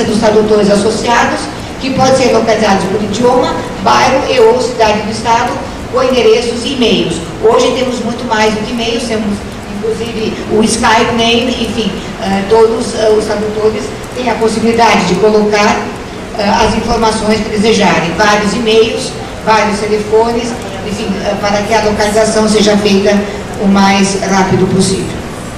lista dos tradutores associados, que podem ser localizados por idioma, bairro e ou cidade do estado, com endereços e e-mails. Hoje temos muito mais do que e-mails, temos inclusive o Skype, Name, enfim, todos os tradutores têm a possibilidade de colocar as informações que desejarem, vários e-mails, vários telefones, enfim, para que a localização seja feita o mais rápido possível.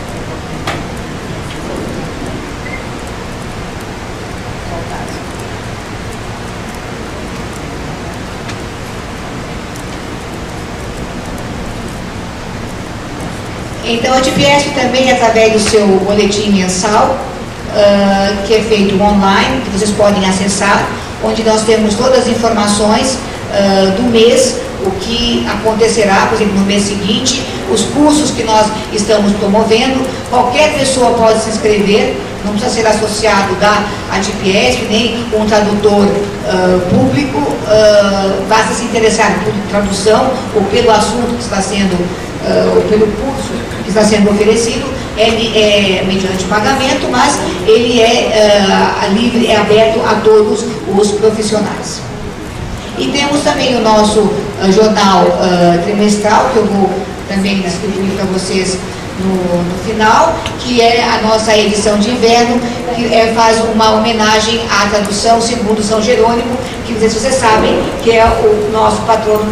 Então, a DPESP também, através do seu boletim mensal, que é feito online, que vocês podem acessar, onde nós temos todas as informações do mês, o que acontecerá, por exemplo, no mês seguinte, os cursos que nós estamos promovendo. Qualquer pessoa pode se inscrever, não precisa ser associado da ADPESP, nem um tradutor público, basta se interessar por tradução ou pelo assunto que está sendo, ou pelo curso que está sendo oferecido. Ele é mediante pagamento, mas ele é livre, é aberto a todos os profissionais. E temos também o nosso jornal trimestral, que eu vou também distribuir para vocês no final, que é a nossa edição de inverno, que faz uma homenagem à tradução segundo São Jerônimo, que vocês sabem que é o nosso patrono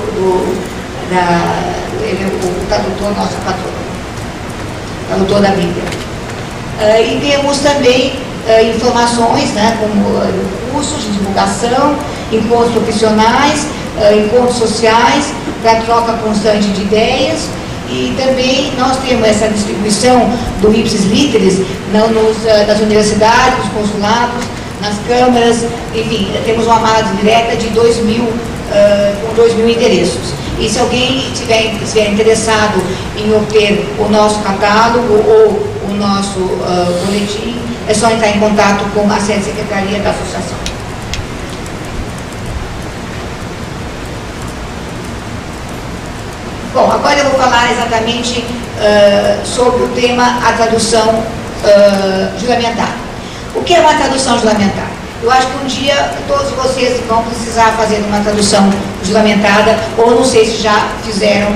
ele é o tradutor, nosso patrono, tradutor da Bíblia. E temos também informações, né, como cursos de divulgação, encontros profissionais, encontros sociais, para troca constante de ideias. E também nós temos essa distribuição do Ipsis Literis nas universidades, nos consulados, nas câmaras, enfim, temos uma malha direta de 2.000, com 2.000 endereços. E se alguém estiver interessado em obter o nosso catálogo ou o nosso boletim, é só entrar em contato com a secretaria da associação. Bom, agora eu vou falar exatamente sobre o tema a tradução juramentada. O que é uma tradução juramentada? Eu acho que um dia todos vocês vão precisar fazer uma tradução juramentada, ou não sei se já fizeram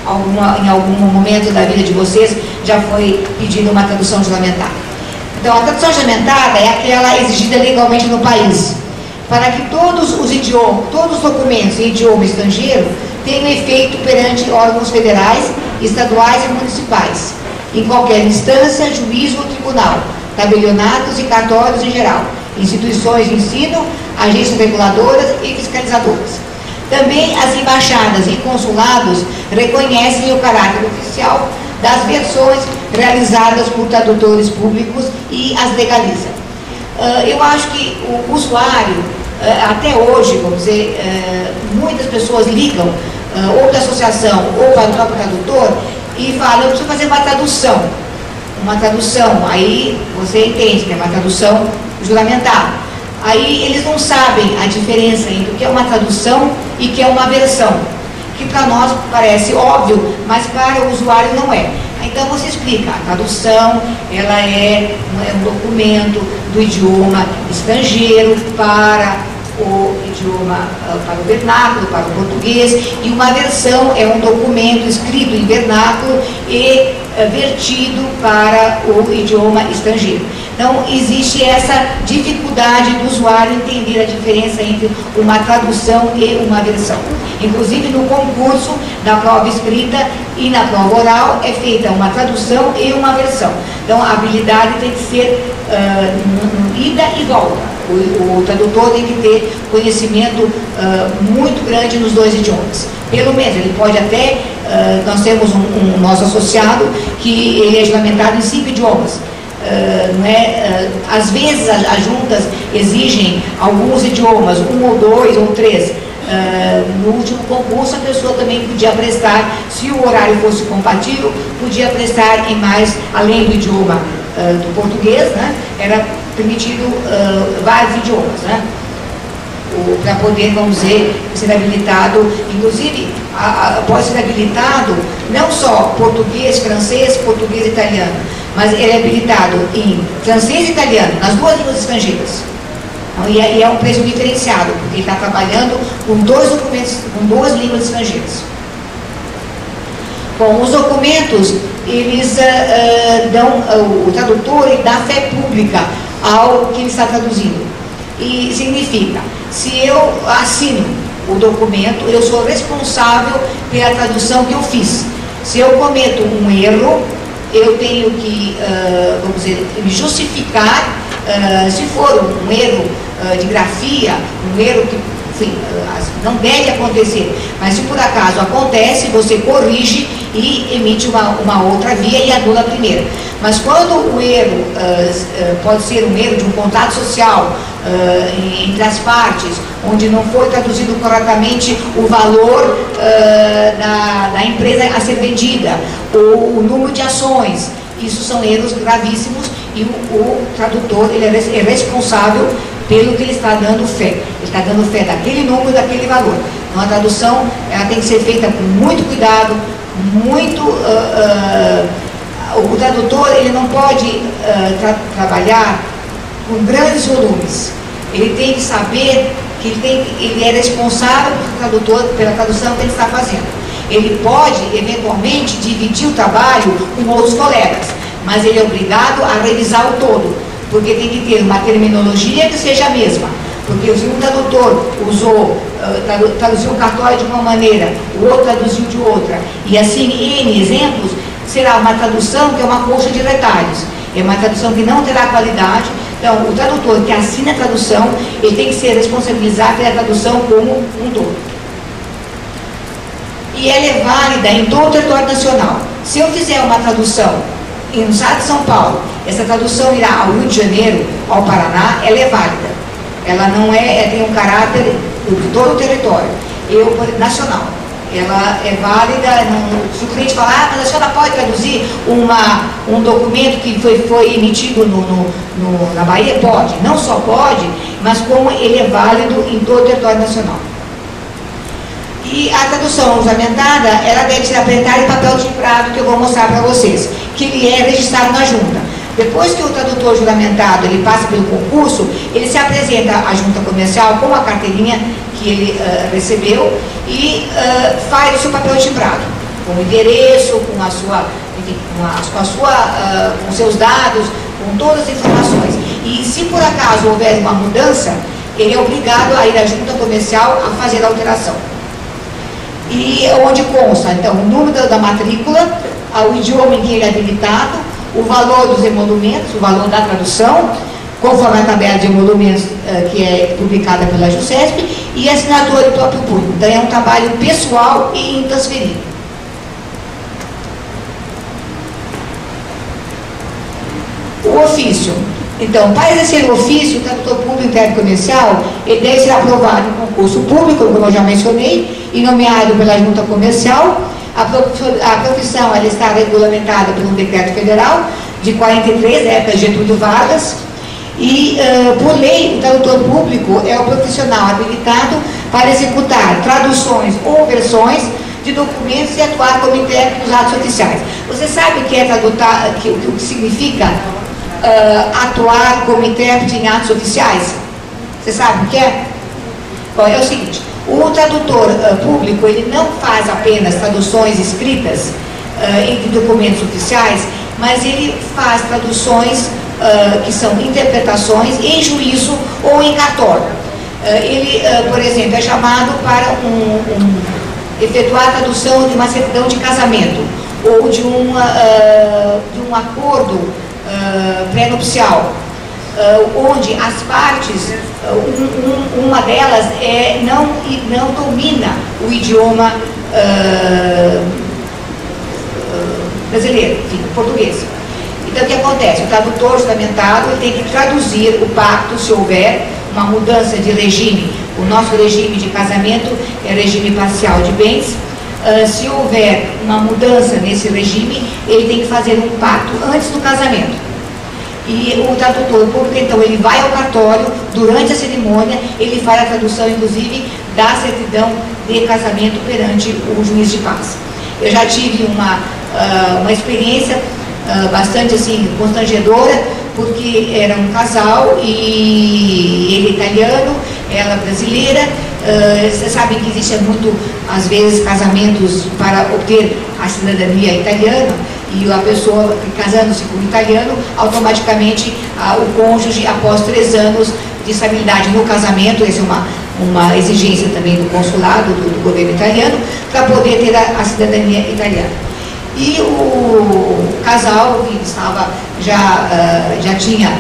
em algum momento da vida de vocês, já foi pedida uma tradução juramentada. Então, a tradução juramentada é aquela exigida legalmente no país, para que todos os idiomas, todos os documentos em idioma estrangeiro tenham efeito perante órgãos federais, estaduais e municipais, em qualquer instância, juízo ou tribunal, tabelionatos e cartórios em geral, instituições de ensino, agências reguladoras e fiscalizadoras. Também as embaixadas e consulados reconhecem o caráter oficial das versões realizadas por tradutores públicos e as legalizam. Eu acho que o usuário, até hoje, vamos dizer, muitas pessoas ligam ou para a associação ou para o próprio tradutor e falam: eu preciso fazer uma tradução. Uma tradução, aí você entende que é uma tradução juramentada. Aí eles não sabem a diferença entre o que é uma tradução e o que é uma versão, que para nós parece óbvio, mas para o usuário não é. Então você explica: a tradução, ela é um documento do idioma estrangeiro para o idioma, para o vernáculo, para o português, e uma versão é um documento escrito em vernáculo e vertido para o idioma estrangeiro. Então, existe essa dificuldade do usuário entender a diferença entre uma tradução e uma versão. Inclusive, no concurso, na prova escrita e na prova oral, é feita uma tradução e uma versão. Então, a habilidade tem que ser ida e volta. O tradutor tem que ter conhecimento muito grande nos dois idiomas. Pelo menos, ele pode até, nós temos um nosso associado que ele é juramentado em 5 idiomas. Às vezes as juntas exigem alguns idiomas, 1 ou 2 ou 3. No último concurso a pessoa também podia prestar, se o horário fosse compatível, podia prestar em mais, além do idioma do português, né, era permitido vários idiomas, né, para poder, vamos dizer, ser habilitado. Inclusive, pode ser habilitado não só português, francês, português e italiano, mas ele é habilitado em francês e italiano, nas duas línguas estrangeiras. Então, e é um preço diferenciado, porque ele está trabalhando com dois documentos, com duas línguas estrangeiras. Bom, os documentos, eles dão, o tradutor ele dá fé pública ao que ele está traduzindo. E significa, se eu assino o documento, eu sou responsável pela tradução que eu fiz. Se eu cometo um erro, eu tenho que, vamos dizer, me justificar, se for um erro de grafia, um erro que, enfim, não deve acontecer, mas se por acaso acontece, você corrige e emite uma outra via e anula a primeira. Mas quando o erro pode ser um erro de um contrato social entre as partes, onde não foi traduzido corretamente o valor da empresa a ser vendida, ou o número de ações, isso são erros gravíssimos e o tradutor ele é responsável pelo que ele está dando fé. Ele está dando fé daquele número, daquele valor. Então a tradução ela tem que ser feita com muito cuidado, muito... o tradutor ele não pode trabalhar com grandes volumes. Ele tem que saber que ele é responsável pela tradução que ele está fazendo. Ele pode, eventualmente, dividir o trabalho com outros colegas, mas ele é obrigado a revisar o todo, porque tem que ter uma terminologia que seja a mesma. Porque se um tradutor traduziu o cartório de uma maneira, o outro traduziu de outra, e assim, N exemplos, será uma tradução que é uma colcha de retalhos. É uma tradução que não terá qualidade. Então, o tradutor que assina a tradução, ele tem que ser responsabilizado pela tradução como um todo. E ela é válida em todo o território nacional. Se eu fizer uma tradução no estado de São Paulo, essa tradução irá ao Rio de Janeiro, ao Paraná, ela é válida. Ela não tem um caráter de todo o território, nacional. Ela é válida, se o cliente falar, mas a senhora pode traduzir um documento que foi emitido na Bahia? Pode, não só pode, mas como ele é válido em todo o território nacional. E a tradução usamentada, ela deve ser apresentada em papel timbrado, que eu vou mostrar para vocês, que ele é registrado na junta. Depois que o tradutor juramentado ele passa pelo concurso, ele se apresenta à junta comercial com a carteirinha que ele recebeu e faz o seu papel timbrado, com o endereço, com a sua, enfim, com seus dados, com todas as informações. E se por acaso houver uma mudança, ele é obrigado a ir à junta comercial a fazer a alteração. E onde consta, então, o número da matrícula, o idioma em que ele é habilitado, o valor dos emolumentos, o valor da tradução, conforme a tabela de emolumentos que é publicada pela JUSESP, e a assinatura do próprio público. Então é um trabalho pessoal e intransferível. O ofício. Então, para exercer o ofício, o tradutor público interno comercial, ele deve ser aprovado em concurso público, como eu já mencionei, e nomeado pela junta comercial. A profissão ela está regulamentada por um decreto federal de 43, da época de Getúlio Vargas, e por lei o tradutor público é o profissional habilitado para executar traduções ou versões de documentos e atuar como intérprete dos atos oficiais. Você sabe o que é o que significa atuar como intérprete em atos oficiais? Você sabe o que é? Bom, é o seguinte, o tradutor público, ele não faz apenas traduções escritas de documentos oficiais, mas ele faz traduções que são interpretações em juízo ou em cartório. Ele, por exemplo, é chamado para efetuar a tradução de uma certidão de casamento ou de um acordo pré-nupcial, onde as partes, uma delas não domina o idioma brasileiro, enfim, português. Então, o que acontece? O tradutor juramentado tem que traduzir o pacto, se houver uma mudança de regime. O nosso regime de casamento é regime parcial de bens. Se houver uma mudança nesse regime, ele tem que fazer um pacto antes do casamento. E o tradutor público, então, ele vai ao cartório, durante a cerimônia, ele faz a tradução, inclusive, da certidão de casamento perante o juiz de paz. Eu já tive uma experiência bastante assim constrangedora, porque era um casal e ele italiano, ela brasileira. Você sabe que existe muito, às vezes, casamentos para obter a cidadania italiana, e a pessoa casando-se com um italiano, automaticamente o cônjuge, após 3 anos de estabilidade no casamento, essa é uma exigência também do consulado, do governo italiano, para poder ter a cidadania italiana. E o casal que estava, já tinha,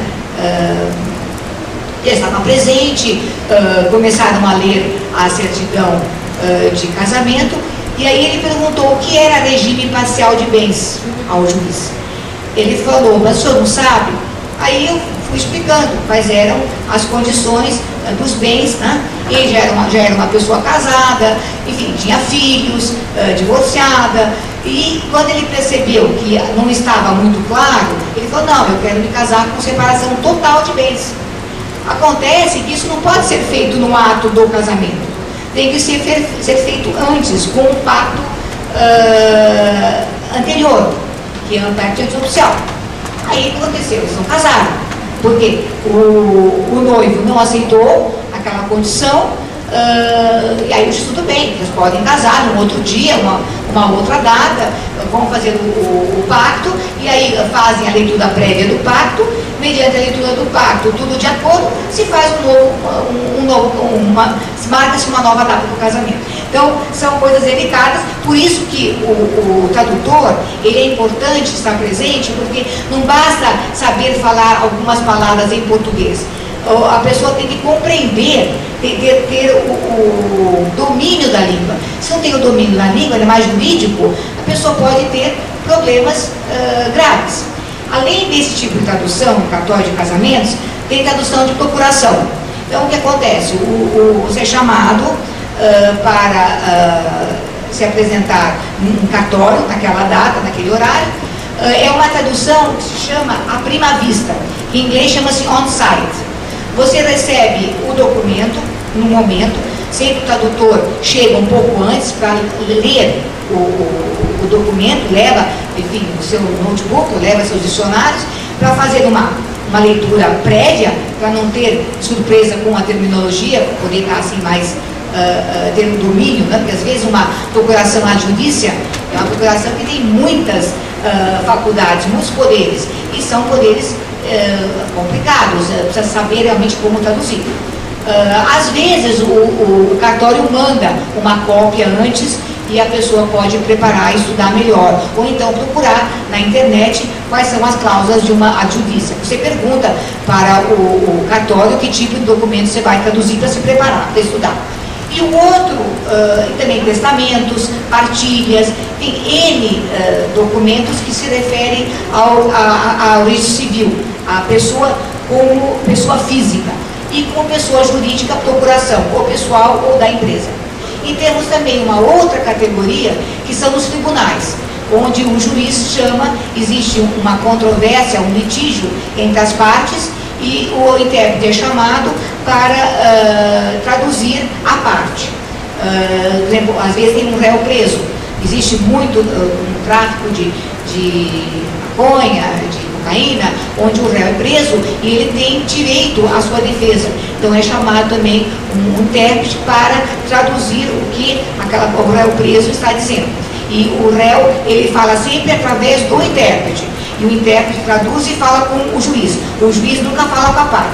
estava presente, começaram a ler a certidão de casamento, e aí ele perguntou o que era regime parcial de bens ao juiz. Ele falou, mas o senhor não sabe? Aí eu fui explicando quais eram as condições dos bens, né? Ele já era uma pessoa casada, enfim, tinha filhos, divorciada, e quando ele percebeu que não estava muito claro, ele falou, não, eu quero me casar com separação total de bens. Acontece que isso não pode ser feito no ato do casamento, tem que ser feito antes, com um pacto anterior, que é um pacto antioficial. Aí o que aconteceu? Eles não casaram, porque o noivo não aceitou aquela condição, e aí eu disse, tudo bem, eles podem casar num outro dia, uma outra data, vão fazer o pacto, e aí fazem a leitura prévia do pacto, mediante a leitura do pacto, tudo de acordo, se faz marca-se uma nova data para o casamento. Então, são coisas delicadas, por isso que o tradutor, ele é importante estar presente, porque não basta saber falar algumas palavras em português. A pessoa tem que compreender, ter o domínio da língua. Se não tem o domínio da língua, ele é mais jurídico, a pessoa pode ter problemas graves. Além desse tipo de tradução, em cartório de casamentos, tem tradução de procuração. Então, o que acontece? Você é chamado para se apresentar num cartório, naquela data, naquele horário. É uma tradução que se chama à prima vista. Em inglês chama-se on-site. Você recebe o documento no momento, sempre o tradutor chega um pouco antes para ler o documento, leva, enfim, o seu notebook, leva seus dicionários, para fazer uma leitura prévia, para não ter surpresa com a terminologia, para poder estar assim mais, ter um domínio, né? Porque às vezes uma procuração ad judicia é uma procuração que tem muitas faculdades, muitos poderes, e são poderes complicados, precisa saber realmente como traduzir. Às vezes o cartório manda uma cópia antes e a pessoa pode preparar e estudar melhor, ou então procurar na internet quais são as cláusulas de uma ad judicia. Você pergunta para o cartório que tipo de documento você vai traduzir para se preparar, para estudar. E o outro, também testamentos, partilhas, tem N documentos que se referem ao registro civil, a pessoa como pessoa física, e como pessoa jurídica, procuração, ou pessoal ou da empresa. E temos também uma outra categoria, que são os tribunais, onde o juiz chama, existe uma controvérsia, um litígio entre as partes, e o intérprete é chamado para traduzir a parte. Por exemplo, às vezes tem um réu preso, existe muito um tráfico de maconha, de cocaína, onde o réu é preso e ele tem direito à sua defesa. Então é chamado também um intérprete para traduzir o que o réu preso está dizendo. E o réu, ele fala sempre através do intérprete. E o intérprete traduz e fala com o juiz. O juiz nunca fala com a parte.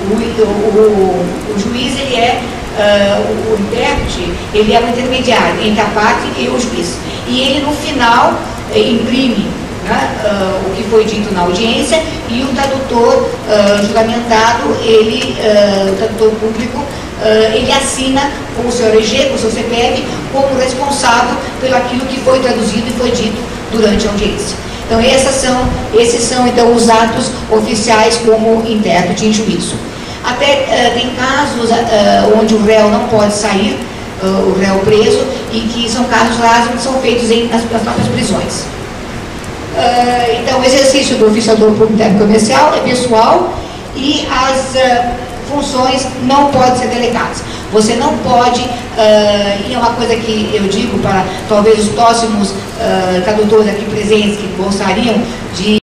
O juiz, ele é, o intérprete, ele é o intermediário entre a parte e o juiz. E ele, no final, imprime, né, o que foi dito na audiência, e o tradutor juramentado, o tradutor público, ele assina com o seu RG, com o seu CPF, como responsável pelo aquilo que foi traduzido e foi dito durante a audiência. Então, esses são então os atos oficiais como intérprete em juízo. Até tem casos onde o réu não pode sair, o réu preso, e que são casos raros que são feitos nas próprias prisões. Então, o exercício do oficiador público interno comercial é pessoal, e as funções não podem ser delegadas. Você não pode, e é uma coisa que eu digo para talvez os próximos tradutores aqui presentes que gostariam de